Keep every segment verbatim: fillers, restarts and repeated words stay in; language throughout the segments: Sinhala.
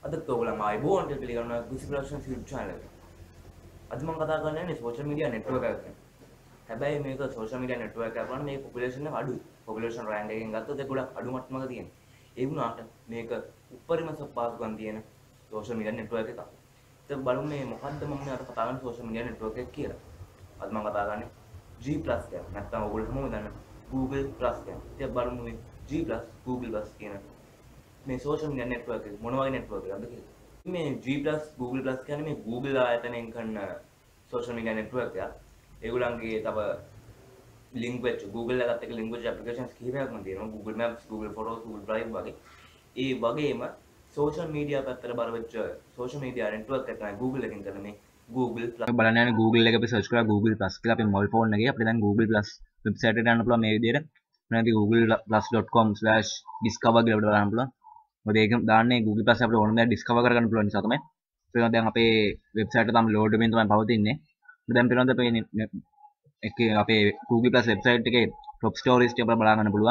අදත් ඔයගොල්ලන් ආයිබෝන් කියලා පිළිගන්නවා කුසි ප්‍රොඩක්ෂන්ස් YouTube channel එකට. අද මම කතා කරන්නේ social media network එකක් ගැන. හැබැයි මේක social media network එකක් වුණාට මේක population එක අඩුයි. population rank එකෙන් ගත්තොත් ඒක ගොඩක් අඩු මට්ටමක තියෙනවා. ඒ වුණාට මේක උපරිම සප්පාසුකම් තියෙන social media network එකක්. ඉතින් බලමු මේ මොකද්ද මම මේ අද කතා කරන social media network එක කියලා. අද මම කතා කරන්නේ G plus ගැන. නැත්නම් ඔයගොල්ලෝ හැමෝම දන්න Google plus ගැන. ඉතින් බලමු මේ G plus Google plus කියන මේ social media network එක මොන වගේ network එකක්ද කියලා. මේ G plus Google plus කියන්නේ මේ Google ආයතනයෙන් කරන social media network එකක්. ඒගොල්ලන්ගේ තව link වෙච්ච Google එකත් එක්ක link වෙච්ච applications කිහිපයක්ම තියෙනවා. Google Maps, Google Photos, Google Drive වගේ. ඒ වගේම social media පැත්තට බර වෙච්ච social media network එක තමයි Google එකෙන් කරන මේ Google plus. බලන්න යන Google එක අපි search කරලා Google plus කියලා අපේ mobile phone එකේ අපිට දැන් Google plus website එකට යන්න පුළුවන් මේ විදිහට. නැත්නම් google plus dot com slash discover කියලා අපිට බලන්න පුළුවන්. මොකද ඒක දාන්නේ Google Plus අපිට ඕන දේ discover කරගන්න පුළුවන් නිසා තමයි. ඒක දැන් අපේ website එක තමයි load වෙමින් තමයි පවතින්නේ. දැන් පේනවාද අපේ එකේ අපේ Google Plus website එකේ top stories ටික අපිට බලා ගන්න පුළුවන්.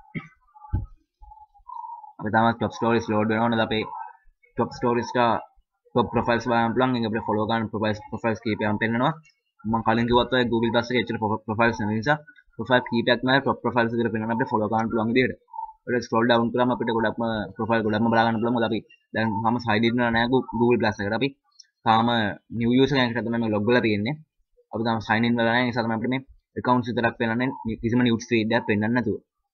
අපි තමයි top stories load වෙනවා නේද අපේ top stories ට top profiles බලන්න පුළුවන්. ඒක අපිට follow කරන profiles profiles කීපයක් පෙන්නනවා. මම කලින් කිව්වත් ඔය Google Plus එකේ ඇත්තට profiles නැති නිසා profile කීපයක් තමයි top profiles එකට පෙන්නනවා අපිට follow කරන්න පුළුවන් විදිහට. ඒක scroll down කරාම අපිට ගොඩක්ම profile ගොඩක්ම බලා ගන්න පුළුවන්. මොකද අපි දැන් තාම sign in වෙලා නැහැ Google Plus එකට. අපි තාම new user කෙනෙක්ට තමයි මේ log වෙලා තියෙන්නේ. අපි තාම sign in වෙලා නැහැ. ඒ නිසා තමයි අපිට මේ accounts විතරක් පෙන්නන්නේ. කිසිම news feed එකක් පෙන්නන්නේ නැතුව.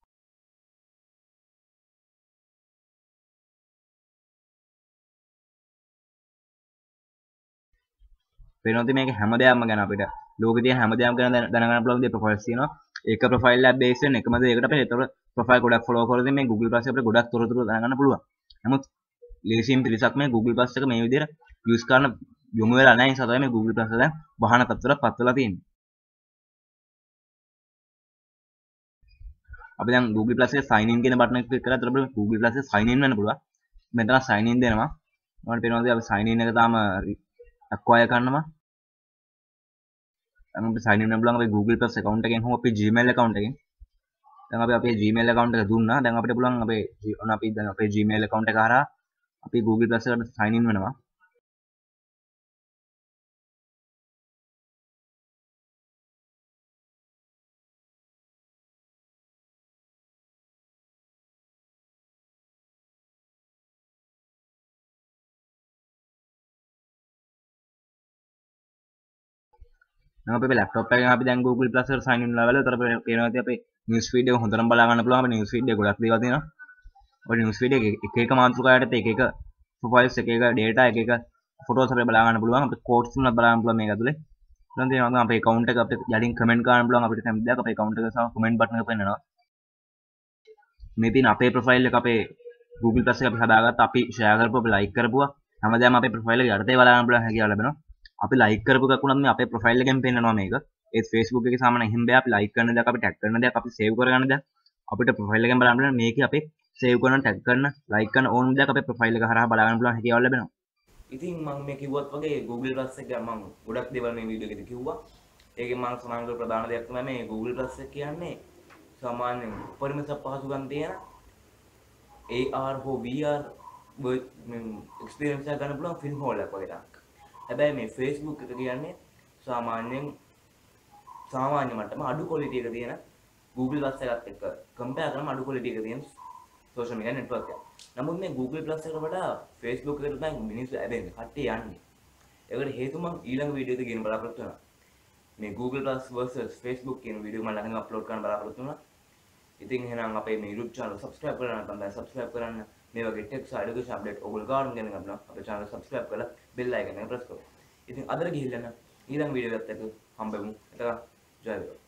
වෙනොත් මේක හැමදේම ගැන අපිට ලෝකේ තියෙන හැමදේම ගැන දැනගන්න පුළුවන් දේ ප්‍රොෆයිල්ස් තියෙනවා. ඒක ප්‍රොෆයිල් එක බේස් වෙන එකම දේ ඒකට අපිට ඒතර ප්‍රොෆයිල් ගොඩක් ෆලෝ කරද්දී මේ Google Plus අපිට ගොඩක් තොරතුරු දැනගන්න පුළුවන්. නමුත් ලේසියෙන් පිරිසක් මේ Google Plus එක මේ විදිහට යූස් කරන යොමු වෙලා නැහැ. ඒ නිසා තමයි මේ Google Plus දැන් වහන තත්ත්වයට පත් වෙලා තියෙන්නේ. අපි දැන් Google Plus එකේ sign in කියන බටන් එක ක්ලික් කරලා අතට අපිට Google Plus එකේ sign in වෙන්න පුළුවන්. මෙතන sign in දෙනවා. මම පේනවාද අපි sign in එක තාම acquire කරනවා. දැන් අපිට sign in වෙන්න පුළුවන් අපේ Google Plus account එකෙන් හෝ අපේ Gmail account එකෙන්. දැන් අපි අපේ Gmail account එක දුන්නා. දැන් අපිට පුළුවන් අපේ ඔන්න අපි දැන් අපේ Gmail account එක හරහා අපි Google Plus එකට sign in වෙනවා. දැන් අපේ laptop එකෙන් අපි දැන් Google Plus එකට sign in වෙලා ඉවරලා. ඒතර අපිට පේනවා ඉතින් අපේ news feed එක හොඳටම බලා ගන්න පුළුවන්. අපේ news feed එක ගොඩක් දේවල් තියෙනවා. ඔය news feed එක එක එක මාතෘකාවකට එක එක profiles එක එක data එක එක photos අපිට බලා ගන්න පුළුවන්. අපිට quotes තුනක් බලා ගන්න පුළුවන් මේක ඇතුලේ. දැන් තියෙනවා අපේ account එක අපිට යටින් comment කරන්න පුළුවන්. අපිට කැමති දෙයක් අපේ account එක සහ comment button එක පෙන්නනවා. මේ තියෙන අපේ profile එක අපේ Google Plus එක අපි හදාගත්ත අපි share කරපුවා අපි like කරපුවා හැමදාම අපේ profile එක යටතේ බලා ගන්න පුළුවන් හැකියාව ලැබෙනවා. අපි like කරපු එකක් වුණත් මේ අපේ profile එකෙන් පෙන්නනවා මේක. ඒ Facebook එකේ සාමාන්‍ය එහෙම බෑ. අපි like කරන දේක් අපි tag කරන දේක් අපි save කරගන්න දේක් අපිට profile එකෙන් බලන්න පුළුවන්. මේකේ අපේ save කරන tag කරන like කරන ඕනම දේක් අපේ profile එක හරහා බලා ගන්න පුළුවන් හැකියාව ලැබෙනවා. ඉතින් මම මේ කිව්වත් වගේ Google Plus එක ගැන මම ගොඩක් දේවල් මේ වීඩියෝ එකේදී කිව්වා. ඒකෙන් මම සඳහන් කරපු ප්‍රධාන දෙයක් තමයි මේ Google Plus එක කියන්නේ සාමාන්‍යයෙන් උපරිම පහසුකම් තියෙන A R හෝ V R experience එක ගන්න පුළුවන් film hall එකක් වගේ එකක්. හැබැයි මේ Facebook එක කියන්නේ සාමාන්‍යයෙන් සාමාන්‍ය මට්ටම අඩු quality එක තියෙන Google Plus එකත් එක්ක compare කරාම අඩු quality එක තියෙන social media network එකක්. නමුත් මේ Google Plus එකට වඩා Facebook එකට තමයි මිනිස්සු ඇදෙන්නේ. කට්ටිය යන්නේ. ඒකට හේතුව මම ඊළඟ වීඩියෝ එකේ කියන බලාපොරොත්තු වෙනවා. මේ Google Plus versus Facebook කියන වීඩියෝ එක මම ළඟදී අප්ලෝඩ් කරන්න බලාපොරොත්තු වෙනවා. ඉතින් එහෙනම් අපේ මේ YouTube channel subscribe කරලා නැත්නම් දැන් subscribe කරන්න. මේ වගේ tech side education update ඔයගොල්ලෝ ගාන ගැන ගන්නවා. අපේ channel subscribe කරලා bell icon එක press කරන්න. ඉතින් අදට ගිහිල්ලා ඊළඟ වීඩියෝ එකත් එක්ක හම්බෙමු. එතක ජය වේවා.